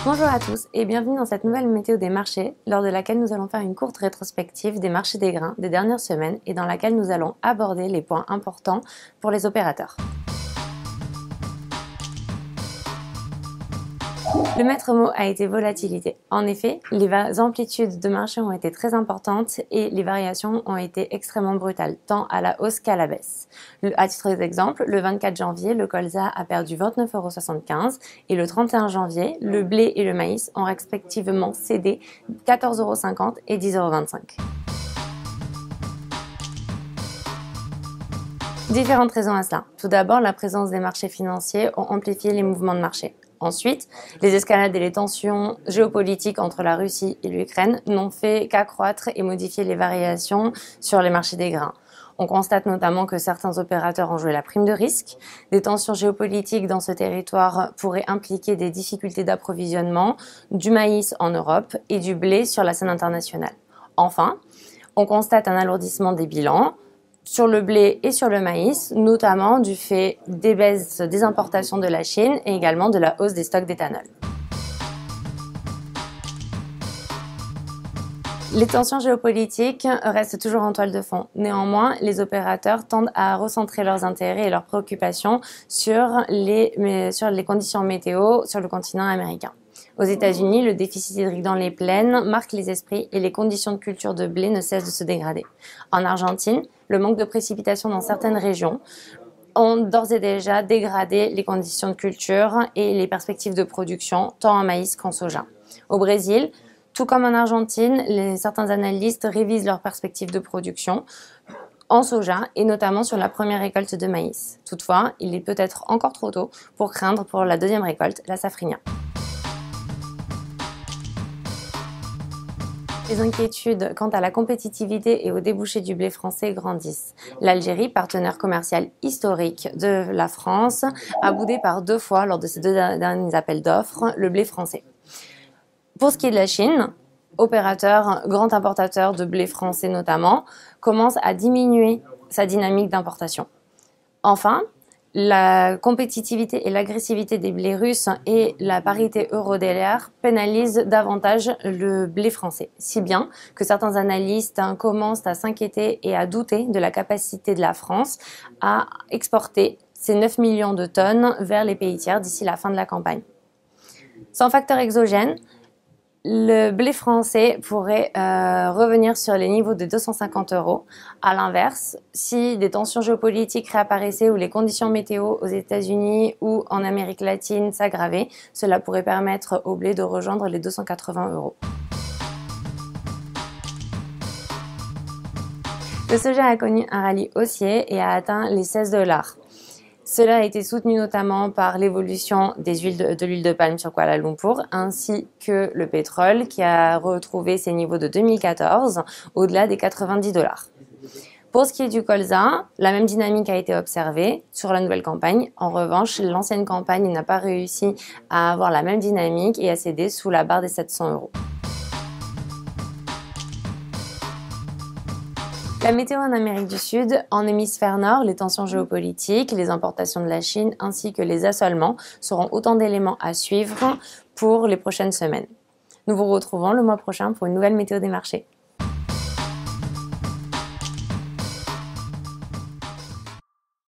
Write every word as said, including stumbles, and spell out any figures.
Bonjour à tous et bienvenue dans cette nouvelle météo des marchés, lors de laquelle nous allons faire une courte rétrospective des marchés des grains des dernières semaines et dans laquelle nous allons aborder les points importants pour les opérateurs. Le maître mot a été volatilité. En effet, les amplitudes de marché ont été très importantes et les variations ont été extrêmement brutales, tant à la hausse qu'à la baisse. À titre d'exemple, le vingt-quatre janvier, le colza a perdu vingt-neuf euros soixante-quinze et le trente et un janvier, le blé et le maïs ont respectivement cédé quatorze euros cinquante et dix euros vingt-cinq. Différentes raisons à cela. Tout d'abord, la présence des marchés financiers ont amplifié les mouvements de marché. Ensuite, les escalades et les tensions géopolitiques entre la Russie et l'Ukraine n'ont fait qu'accroître et modifier les variations sur les marchés des grains. On constate notamment que certains opérateurs ont joué la prime de risque. Des tensions géopolitiques dans ce territoire pourraient impliquer des difficultés d'approvisionnement du maïs en Europe et du blé sur la scène internationale. Enfin, on constate un alourdissement des bilans sur le blé et sur le maïs, notamment du fait des baisses des importations de la Chine et également de la hausse des stocks d'éthanol. Les tensions géopolitiques restent toujours en toile de fond. Néanmoins, les opérateurs tendent à recentrer leurs intérêts et leurs préoccupations sur les, sur les conditions météo sur le continent américain. Aux États-Unis, le déficit hydrique dans les plaines marque les esprits et les conditions de culture de blé ne cessent de se dégrader. En Argentine, le manque de précipitations dans certaines régions ont d'ores et déjà dégradé les conditions de culture et les perspectives de production, tant en maïs qu'en soja. Au Brésil, tout comme en Argentine, les, certains analystes révisent leurs perspectives de production en soja et notamment sur la première récolte de maïs. Toutefois, il est peut-être encore trop tôt pour craindre pour la deuxième récolte, la safrinha. Les inquiétudes quant à la compétitivité et aux débouchés du blé français grandissent. L'Algérie, partenaire commercial historique de la France, a boudé par deux fois lors de ces deux derniers appels d'offres le blé français. Pour ce qui est de la Chine, opérateur, grand importateur de blé français notamment, commence à diminuer sa dynamique d'importation. Enfin, la compétitivité et l'agressivité des blés russes et la parité euro-dollar pénalisent davantage le blé français, si bien que certains analystes hein, commencent à s'inquiéter et à douter de la capacité de la France à exporter ces neuf millions de tonnes vers les pays tiers d'ici la fin de la campagne. Sans facteur exogène, le blé français pourrait euh, revenir sur les niveaux de deux cent cinquante euros. À l'inverse, si des tensions géopolitiques réapparaissaient ou les conditions météo aux États-Unis ou en Amérique latine s'aggravaient, cela pourrait permettre au blé de rejoindre les deux cent quatre-vingts euros. Le soja a connu un rallye haussier et a atteint les seize dollars. Cela a été soutenu notamment par l'évolution des huiles de, de l'huile de palme sur Kuala Lumpur, ainsi que le pétrole qui a retrouvé ses niveaux de deux mille quatorze au-delà des quatre-vingt-dix dollars. Pour ce qui est du colza, la même dynamique a été observée sur la nouvelle campagne. En revanche, l'ancienne campagne n'a pas réussi à avoir la même dynamique et a cédé sous la barre des sept cents euros. La météo en Amérique du Sud, en hémisphère nord, les tensions géopolitiques, les importations de la Chine ainsi que les assolements seront autant d'éléments à suivre pour les prochaines semaines. Nous vous retrouvons le mois prochain pour une nouvelle météo des marchés.